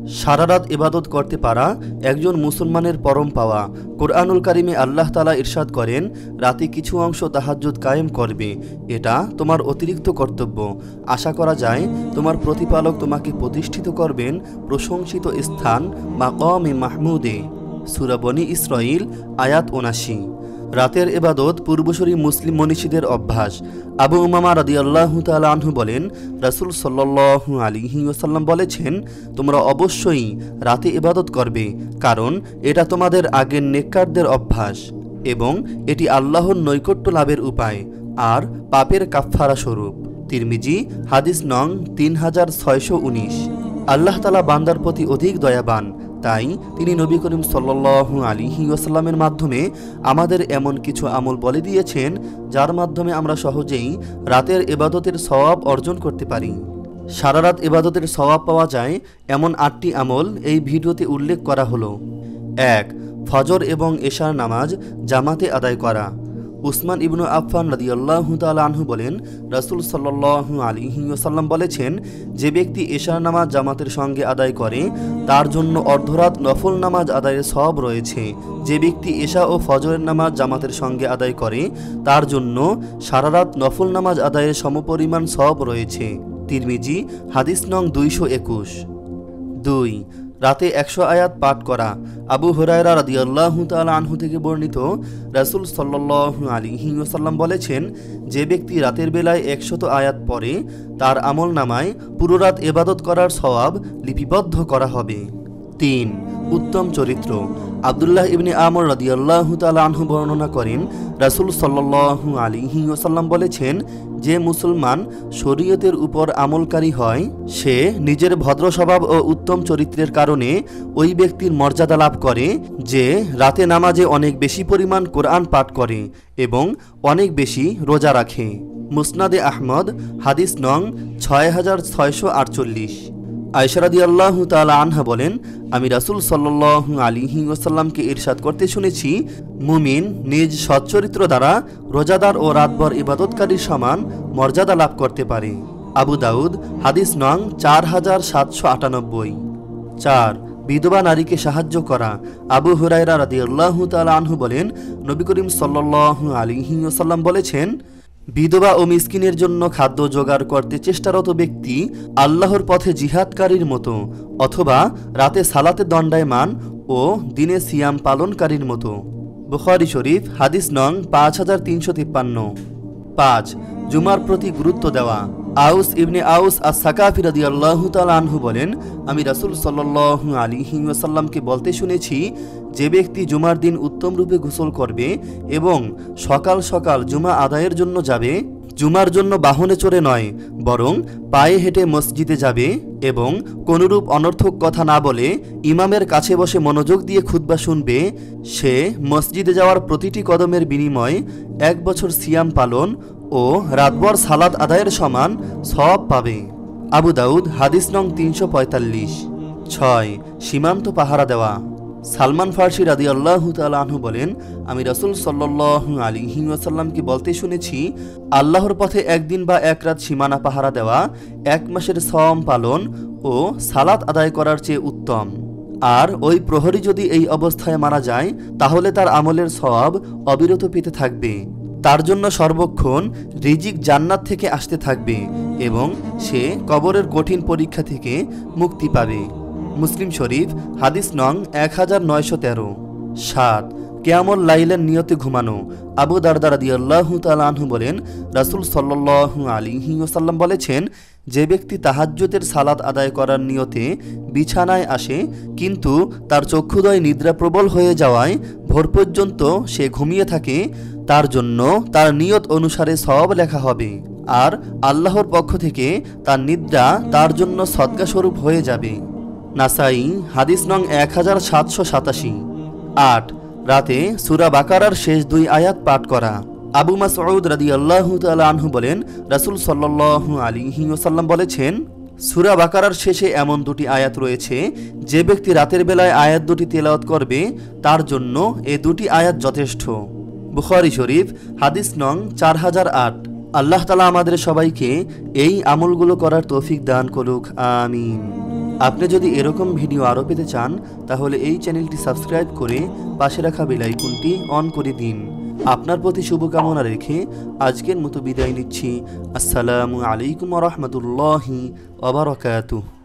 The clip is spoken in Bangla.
সারা রাত ইবাদত করতে পারা একজন মুসলমানের পরম পাওয়া। কোরআনুল কারিমে আল্লাহ তাআলা ইরশাদ করেন, রাতে কিছু অংশ তাহাজ্জুদ কায়েম করবে, এটা তোমার অতিরিক্ত কর্তব্য। আশা করা যায় তোমার প্রতিপালক তোমাকে প্রতিষ্ঠিত করবেন প্রশংসিত স্থান মাকামে মাহমুদে। সূরা বনী ইসরাঈল আয়াত ৭৯। রাতের ইবাদত পূর্বসূরি মুসলিম মনীষীদের অভ্যাস। আবু উমামা রাদিয়াল্লাহু তাআলা আনহু বলেন, রাসূল সাল্লাল্লাহু আলাইহি ওয়াসাল্লাম বলেছেন, তোমরা অবশ্যই রাতে ইবাদত করবে, কারণ এটা তোমাদের আগের নেককারদের অভ্যাস এবং এটি আল্লাহর নৈকট্য লাভের উপায় আর পাপের কাফফারা স্বরূপ। তিরমিজি হাদিস নং 3619। আল্লাহ তাআলা বান্দার প্রতি অধিক দয়াবান, তাই তিনি নবী করিম সাল্লাল্লাহু আলাইহি ওয়াসাল্লামের মাধ্যমে আমাদের এমন কিছু আমল বলে দিয়েছেন যার মাধ্যমে আমরা সহজেই রাতের ইবাদতের সওয়াব অর্জন করতে পারি। সারা রাত ইবাদতের সওয়াব পাওয়া যায় এমন ৮টি আমল এই ভিডিওতে উল্লেখ করা হলো। ১. ফজর এবং এশার নামাজ জামাতে আদায় করা। উসমান ইবনু আফফান রাদিয়াল্লাহু তাআলা আনহু বলেন, রাসূল সাল্লাল্লাহু আলাইহি ওয়াসাল্লাম বলেছেন, যে ব্যক্তি এশার নামাজ জামাতের সঙ্গে আদায় করে তার জন্য অর্ধরাত নফল নামাজ আদায়ের সওয়াব রয়েছে। যে ব্যক্তি এশা ও ফজরের নামাজ জামাতের সঙ্গে আদায় করে তার জন্য সারা রাত নফল নামাজ আদায়ের সমপরিমাণ সওয়াব রয়েছে। তিরমিজি হাদিস নং ২২১। ২. রাতে ১০০ আয়াত পাঠ করা। আবু হুরায়রা রাদিয়াল্লাহু তাআলা আনহু থেকে বর্ণিত, রাসূল সাল্লাল্লাহু আলাইহি ওয়াসাল্লাম বলেছেন, যে ব্যক্তি রাতের বেলায় ১০০ আয়াত পড়ে তার আমল নামায় পুরো রাত ইবাদত করার সওয়াব লিপিবদ্ধ করা হবে। ৩. উত্তম চরিত্র। আব্দুল্লাহ ইবনে আমর রাদিয়াল্লাহু তাআলা আনহু বর্ণনা করেন, রাসূল সাল্লাল্লাহু আলাইহি ওয়াসাল্লাম বলেছেন, যে মুসলমান শরীয়তের উপর আমলকারী হয় সে নিজের ভদ্র স্বভাব ও উত্তম চরিত্রের কারণে ওই ব্যক্তির মর্যাদা লাভ করে যে রাতে নামাজে অনেক বেশি পরিমাণ কোরআন পাঠ করে এবং অনেক বেশি রোজা রাখে। মুসনাদে আহমদ হাদিস নং ৬৬৪৮। আয়েশা রাদিয়াল্লাহু তাআলা আনহা বলেন, আমি রাসূল সাল্লাল্লাহু আলাইহি ওয়াসাল্লামকে ইরশাদ করতে শুনেছি, মুমিন নিজ সচ্চরিত্র দ্বারা রোজাদার ও রাতভর ইবাদতকারীর সমান মর্যাদা লাভ করতে পারে। আবু দাউদ হাদিস নং ৪৭৯৮। ৪. বিধবা নারীকে সাহায্য করা। আবু হুরায়রা রাদিয়াল্লাহু তাআলা আনহু বলেন, নবী করিম সাল্লাল্লাহু আলাইহি ওয়াসাল্লাম বলেছেন, বিধবা ও মিসকিনের জন্য খাদ্য জোগাড় করতে চেষ্টারত ব্যক্তি আল্লাহর পথে জিহাদকারীর মতো, অথবা রাতে সালাতে দণ্ডায়মান ও দিনে সিয়াম পালনকারীর মতো। বুখারী শরীফ হাদিস নং ৫৩৫৩। ৫. জুমার প্রতি গুরুত্ব দেওয়া। আউস ইবনে আউস আস-সাকাফি রাদিয়াল্লাহু তাআলা আনহু বলেন, আমি রাসূল সাল্লাল্লাহু আলাইহি ওয়াসাল্লামকে বলতে শুনেছি, যে ব্যক্তি জুমার দিন উত্তম রূপে গোসল করবে এবং সকাল সকাল জুমা আদায়ের জন্য যাবে, জুমার জন্য বাহনে চড়ে নয় বরং পায়ে হেঁটে মসজিদে যাবে এবং কোনরূপ অনর্থক কথা না বলে ইমামের কাছে বসে মনোযোগ দিয়ে খুতবা শুনবে, সে মসজিদে যাওয়ার প্রতিটি কদমের বিনিময়ে ১ বছর সিয়াম পালন ও রাতভর সালাত আদায়ের সমান সওয়াব পাবে। আবু দাউদ হাদিস নং ৩৪৫। ৬. সীমান্ত পাহারা দেওয়া। সালমান ফার্সি রাদিয়াল্লাহু তাআলা আনহু বলেন, আমি রাসূল সাল্লাল্লাহু আলাইহি ওয়াসাল্লামকে বলতে শুনেছি, আল্লাহর পথে একদিন বা এক রাত সীমানা পাহারা দেওয়া ১ মাসের সওম পালন ও সালাত আদায় করার চেয়ে উত্তম। আর ওই প্রহরী যদি এই অবস্থায় মারা যায় তাহলে তার আমলের সওয়াব অবিরত পেতে থাকবে, তার জন্য সর্বক্ষণ রিজিক জান্নাত থেকে আসতে থাকবে এবং সে কবরের কঠিন পরীক্ষা থেকে মুক্তি পাবে। মুসলিম শরীফ হাদিস নং ১৯১৩। ৭. কিয়ামুল লাইলের নিয়তে ঘুমানো। আবু দারদা রাদিয়াল্লাহু তাআলা আনহু বলেন, রাসূল সাল্লাল্লাহু আলাইহি ওয়াসাল্লাম বলেছেন, যে ব্যক্তি তাহাজ্জুদের সালাত আদায় করার নিয়তে বিছানায় আসে কিন্তু তার চক্ষুদ্বয় নিদ্রা প্রবল হয়ে যাওয়ায় ভোর পর্যন্ত সে ঘুমিয়ে থাকে, তার জন্য তার নিয়ত অনুসারে সওয়াব লেখা হবে আর আল্লাহর পক্ষ থেকে তার নিদ্রা তার জন্য সদকা স্বরূপ হয়ে যাবে। নাসাই হাদিস নং ১৭৮৭। ৮. রাতে সূরা বাকারার শেষ ২ আয়াত পাঠ করা। আবু মাসউদ রাদিয়াল্লাহু তাআলা আনহু বলেন, রাসূল সাল্লাল্লাহু আলাইহি ওয়াসাল্লাম বলেছেন, সূরা বাকারার শেষে এমন ২টি আয়াত রয়েছে, যে ব্যক্তি রাতের বেলায় আয়াত ২টি তেলাওয়াত করবে তার জন্য এই ২টি আয়াত যথেষ্ট। বুখারী শরীফ হাদিস নং ৪০০৮। আল্লাহ তাআলা আমাদের সবাইকে এই আমলগুলো করার তৌফিক দান করুক, আমিন। আপনি যদি এরকম ভিডিও আরও পেতে চান তাহলে এই চ্যানেলটি সাবস্ক্রাইব করে পাশে রাখা বেল আইকনটি অন করে দিন। আপনার প্রতি শুভকামনা রেখে আজকের মতো বিদায় নিচ্ছি। আসসালামু আলাইকুম ওয়া রাহমাতুল্লাহি ওয়া বারাকাতুহু।